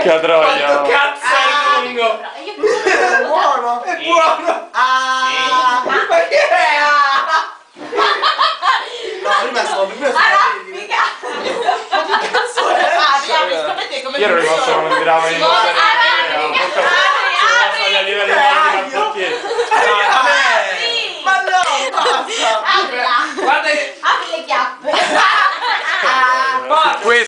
Porca troia. Quanto cazzo è lungo! È buono! È buono! Ah! Ma che è? No, prima stavo Arrabbica! Ma che cazzo è? Sapete come Io ero rimasto come tirava in